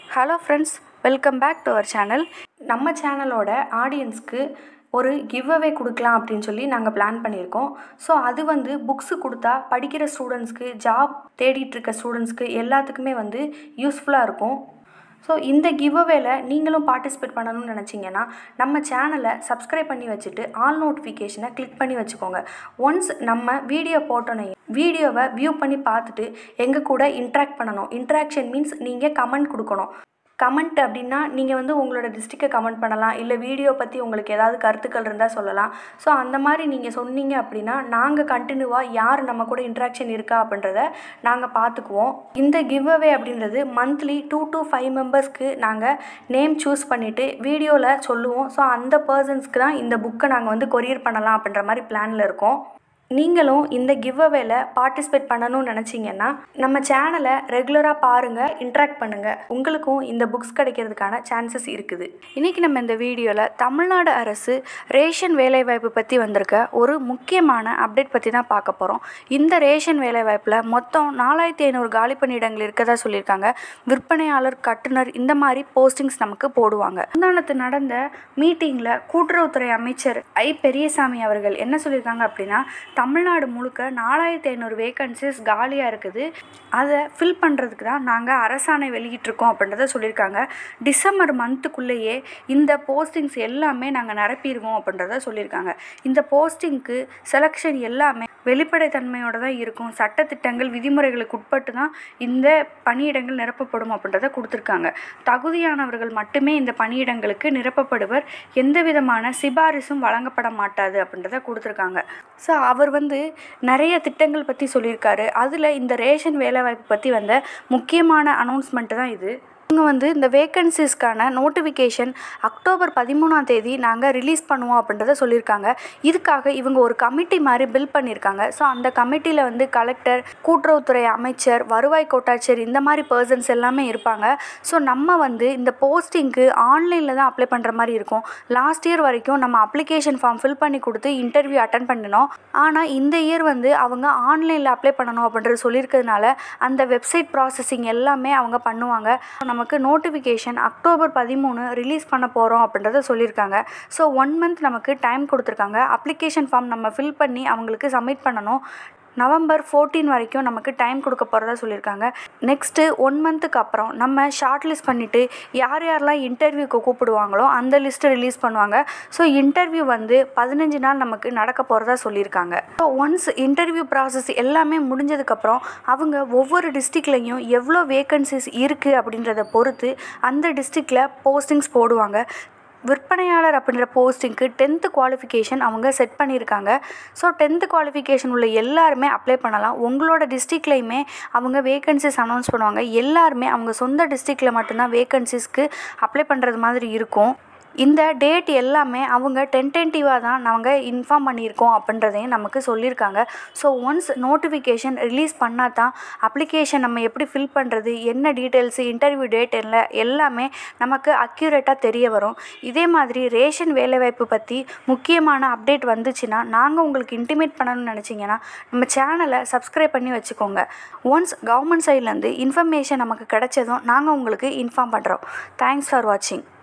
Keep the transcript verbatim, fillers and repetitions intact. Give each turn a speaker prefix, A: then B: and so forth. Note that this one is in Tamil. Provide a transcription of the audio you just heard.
A: Hello friends, welcome back to our channel. நம்ம சேனலோட ஆடியன்ஸ்க்கு ஒரு கிவ் அவே கொடுக்கலாம் அப்படின்னு சொல்லி நாங்கள் பிளான் பண்ணியிருக்கோம். ஸோ அது வந்து புக்ஸு கொடுத்தா படிக்கிற ஸ்டூடெண்ட்ஸ்க்கு, ஜாப் தேடிட்டுருக்க ஸ்டூடெண்ட்ஸ்க்கு எல்லாத்துக்குமே வந்து யூஸ்ஃபுல்லாக இருக்கும். ஸோ இந்த கிவ் அவேல நீங்களும் பார்ட்டிசிபேட் பண்ணணும்னு நினச்சிங்கன்னா நம்ம சேனலை சப்ஸ்கிரைப் பண்ணி வச்சுட்டு ஆல் நோட்டிஃபிகேஷனை கிளிக் பண்ணி வச்சுக்கோங்க. ஒன்ஸ் நம்ம வீடியோ போட்டோன்னே வீடியோவை வியூ பண்ணி பார்த்துட்டு எங்கள் கூட இன்ட்ராக்ட் பண்ணணும். இன்ட்ராக்ஷன் மீன்ஸ் நீங்கள் கமெண்ட் கொடுக்கணும். கமெண்ட் அப்படின்னா நீங்கள் வந்து உங்களோட டிஸ்ட்ரிக்டை கமெண்ட் பண்ணலாம், இல்லை வீடியோ பற்றி உங்களுக்கு ஏதாவது கருத்துக்கள் இருந்தால் சொல்லலாம். ஸோ அந்த மாதிரி நீங்கள் சொன்னீங்க அப்படின்னா நாங்கள் கண்டினியூவாக யார் நம்ம கூட இன்ட்ராக்ஷன் இருக்கா அப்படின்றத நாங்கள் பார்த்துக்குவோம். இந்த கிவ் அவே அப்படின்றது மந்த்லி டூ டு ஃபைவ் மெம்பர்ஸ்க்கு நாங்கள் நேம் சூஸ் பண்ணிவிட்டு வீடியோவில் சொல்லுவோம். ஸோ அந்த பர்சன்ஸ்க்கு தான் இந்த புக்கை நாங்கள் வந்து கொரியர் பண்ணலாம் அப்படின்ற மாதிரி பிளானில் இருக்கோம். நீங்களும் இந்த கிவ் அவேல பார்ட்டிசிபேட் பண்ணணும்னு நினச்சிங்கன்னா நம்ம சேனலை ரெகுலராக பாருங்கள், இன்ட்ராக்ட் பண்ணுங்கள். உங்களுக்கும் இந்த புக்ஸ் கிடைக்கிறதுக்கான சான்சஸ் இருக்குது. இன்றைக்கி நம்ம இந்த வீடியோவில் தமிழ்நாடு அரசு ரேஷன் வேலைவாய்ப்பு பற்றி வந்திருக்க ஒரு முக்கியமான அப்டேட் பற்றி தான் பார்க்க போகிறோம். இந்த ரேஷன் வேலைவாய்ப்பில் மொத்தம் நாலாயிரத்தி ஐநூறு காலி பணியிடங்கள் இருக்கதா சொல்லியிருக்காங்க. விற்பனையாளர், கட்டுனர் இந்த மாதிரி போஸ்டிங்ஸ் நமக்கு போடுவாங்க. முந்தானத்து நடந்த மீட்டிங்கில் கூட்டுறவுத்துறை அமைச்சர் ஐ பெரியசாமி அவர்கள் என்ன சொல்லியிருக்காங்க அப்படின்னா, தமிழ்நாடு முழுக்க நாலாயிரத்தி ஐநூறு வேகன்சிஸ் காலியாக இருக்குது. அதை ஃபில் பண்ணுறதுக்கு தான் நாங்கள் அரசாணை வெளியிட்டிருக்கோம் அப்படின்றத சொல்லியிருக்காங்க. டிசம்பர் மந்த்துக்குள்ளேயே இந்த போஸ்டிங்ஸ் எல்லாமே நாங்கள் நிரப்பிடுவோம் அப்படின்றத சொல்லியிருக்காங்க. இந்த போஸ்டிங்க்கு செலெக்ஷன் எல்லாமே வெளிப்படைத்தன்மையோடு தான் இருக்கும். சட்டத்திட்டங்கள், விதிமுறைகளுக்கு உட்பட்டு தான் இந்த பணியிடங்கள் நிரப்பப்படும் அப்படின்றத கொடுத்துருக்காங்க. தகுதியானவர்கள் மட்டுமே இந்த பணியிடங்களுக்கு நிரப்பப்படுவர். எந்த விதமான சிபாரிசும் வழங்கப்பட மாட்டாது அப்படின்றத கொடுத்துருக்காங்க. ஸோ அவர் வந்து நிறைய திட்டங்கள் பற்றி சொல்லியிருக்காரு. அதில் இந்த ரேஷன் வேலைவாய்ப்பு பற்றி வந்த முக்கியமான அனௌன்ஸ்மெண்ட்டு தான் இது. இவங்க வந்து இந்த வேக்கன்சிஸ்க்கான நோட்டிஃபிகேஷன் அக்டோபர் பதிமூணாம் தேதி நாங்கள் ரிலீஸ் பண்ணுவோம் அப்படின்றத சொல்லியிருக்காங்க. இதுக்காக இவங்க ஒரு கமிட்டி மாதிரி பில் பண்ணியிருக்காங்க. ஸோ அந்த கமிட்டியில் வந்து கலெக்டர், கூட்டுறவுத்துறை அமைச்சர், வருவாய் கோட்டாட்சியர் இந்த மாதிரி பர்சன்ஸ் எல்லாமே இருப்பாங்க. ஸோ நம்ம வந்து இந்த போஸ்டிங்க்கு ஆன்லைனில் தான் அப்ளை பண்ணுற மாதிரி இருக்கும். லாஸ்ட் இயர் வரைக்கும் நம்ம அப்ளிகேஷன் ஃபார்ம் ஃபில் பண்ணி கொடுத்து இன்டர்வியூ அட்டன் பண்ணினோம். ஆனால் இந்த இயர் வந்து அவங்க ஆன்லைனில் அப்ளை பண்ணணும் அப்படின்றது சொல்லியிருக்கிறதுனால அந்த வெப்சைட் ப்ராசஸிங் எல்லாமே அவங்க பண்ணுவாங்க. நம்ம நமக்கு நோட்டிஃபிகேஷன் அக்டோபர் பதிமூணு ரிலீஸ் பண்ண போகிறோம் அப்படின்றத சொல்லியிருக்காங்க. ஸோ ஒன் மந்த் நமக்கு டைம் கொடுத்துருக்காங்க. அப்ளிகேஷன் ஃபார்ம் நம்ம ஃபில் பண்ணி அவங்களுக்கு சப்மிட் பண்ணணும். நவம்பர் ஃபோர்டீன் வரைக்கும் நமக்கு டைம் கொடுக்க போகிறதா சொல்லியிருக்காங்க. நெக்ஸ்ட்டு ஒன் மந்த்துக்கு அப்புறம் நம்ம ஷார்ட் லிஸ்ட் பண்ணிவிட்டு யார் யாரெல்லாம் இன்டர்வியூக்கு கூப்பிடுவாங்களோ அந்த லிஸ்ட்டு ரிலீஸ் பண்ணுவாங்க. ஸோ இன்டர்வியூ வந்து பதினஞ்சு நாள் நமக்கு நடக்க போகிறதா சொல்லியிருக்காங்க. ஸோ ஒன்ஸ் இன்டர்வியூ ப்ராசஸ் எல்லாமே முடிஞ்சதுக்கப்புறம் அவங்க ஒவ்வொரு டிஸ்ட்ரிக்ட்லேயும் எவ்வளோ வேக்கன்சிஸ் இருக்குது அப்படின்றத பொறுத்து அந்த டிஸ்ட்ரிக்டில் போஸ்டிங்ஸ் போடுவாங்க. விற்பனையாளர் அப்படின்ற போஸ்டிங்க்கு டென்த்து குவாலிஃபிகேஷன் அவங்க செட் பண்ணியிருக்காங்க. ஸோ டென்த்து குவாலிஃபிகேஷன் உள்ள எல்லாருமே அப்ளை பண்ணலாம். உங்களோட டிஸ்ட்ரிக்ட்லேயுமே அவங்க வேகன்சிஸ் அனௌன்ஸ் பண்ணுவாங்க. எல்லாருமே அவங்க சொந்த டிஸ்ட்ரிக்டில் மட்டும்தான் வேகன்சிஸ்க்கு அப்ளை பண்ணுறது மாதிரி இருக்கும். இந்த டேட் எல்லாமே அவங்க டென்டேட்டிவாக தான் நாங்கள் இன்ஃபார்ம் பண்ணியிருக்கோம் அப்படின்றதையும் நமக்கு சொல்லியிருக்காங்க. ஸோ ஒன்ஸ் நோட்டிஃபிகேஷன் ரிலீஸ் பண்ணால் தான் அப்ளிகேஷன் நம்ம எப்படி ஃபில் பண்ணுறது, என்ன டீட்டெயில்ஸு, இன்டர்வியூ டேட் இல்லை எல்லாமே நமக்கு அக்யூரேட்டாக தெரிய வரும். இதே மாதிரி ரேஷன் வேலைவாய்ப்பு பற்றி முக்கியமான அப்டேட் வந்துச்சுன்னா நாங்கள் உங்களுக்கு இன்டிமேட் பண்ணணும்னு நினச்சிங்கன்னா நம்ம சேனலை சப்ஸ்கிரைப் பண்ணி வச்சுக்கோங்க. ஒன்ஸ் கவர்மெண்ட் சைட்லேருந்து இன்ஃபர்மேஷன் நமக்கு கிடைச்சதும் நாங்கள் உங்களுக்கு இன்ஃபார்ம் பண்ணுறோம். தேங்க்ஸ் ஃபார் வாட்சிங்.